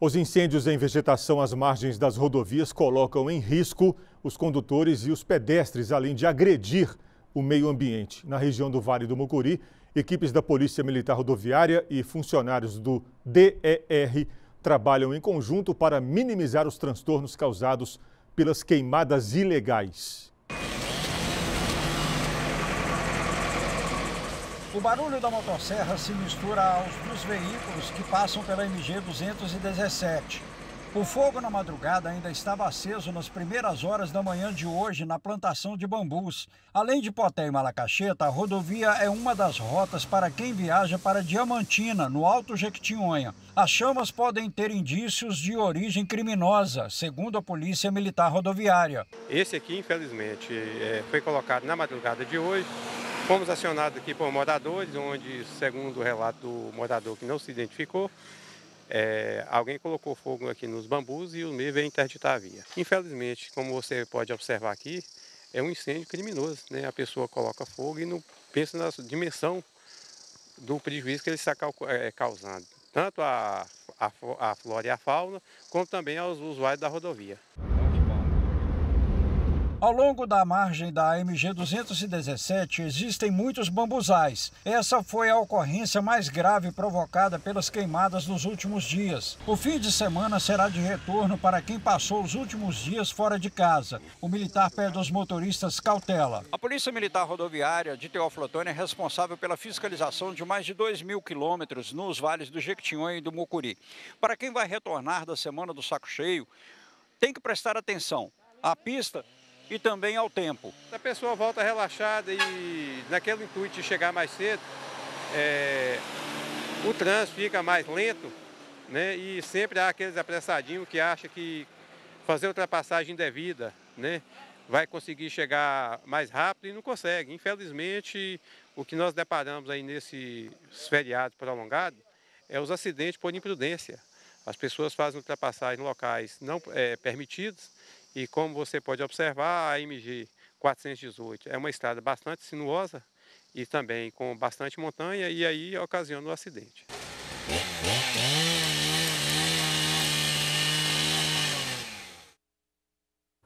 Os incêndios em vegetação às margens das rodovias colocam em risco os condutores e os pedestres, além de agredir o meio ambiente. Na região do Vale do Mucuri, equipes da Polícia Militar Rodoviária e funcionários do DER trabalham em conjunto para minimizar os transtornos causados pelas queimadas ilegais. O barulho da motosserra se mistura aos dos veículos que passam pela MG 217. O fogo na madrugada ainda estava aceso nas primeiras horas da manhã de hoje na plantação de bambus. Além de Poté e Malacacheta, a rodovia é uma das rotas para quem viaja para Diamantina, no Alto Jequitinhonha. As chamas podem ter indícios de origem criminosa, segundo a Polícia Militar Rodoviária. Esse aqui, infelizmente, foi colocado na madrugada de hoje. Fomos acionados aqui por moradores, onde, segundo o relato do morador que não se identificou, alguém colocou fogo aqui nos bambus e o meio veio interditar a via. Infelizmente, como você pode observar aqui, é um incêndio criminoso, né? A pessoa coloca fogo e não pensa na dimensão do prejuízo que ele está causando, tanto à flora e à fauna, como também aos usuários da rodovia. Ao longo da margem da MG 217 existem muitos bambuzais. Essa foi a ocorrência mais grave provocada pelas queimadas nos últimos dias. O fim de semana será de retorno para quem passou os últimos dias fora de casa. O militar pede aos motoristas cautela. A Polícia Militar Rodoviária de Teófilo Otoni é responsável pela fiscalização de mais de 2.000 quilômetros nos vales do Jequitinhonha e do Mucuri. Para quem vai retornar da Semana do Saco Cheio, tem que prestar atenção à pista e também ao tempo. A pessoa volta relaxada e naquele intuito de chegar mais cedo, o trânsito fica mais lento, né? E sempre há aqueles apressadinhos que acham que fazer ultrapassagem indevida, né, vai conseguir chegar mais rápido e não consegue. Infelizmente, o que nós deparamos aí nesses feriados prolongados é os acidentes por imprudência. As pessoas fazem ultrapassagem em locais não permitidos. E como você pode observar, a MG 418 é uma estrada bastante sinuosa e também com bastante montanha, e aí ocasiona o acidente.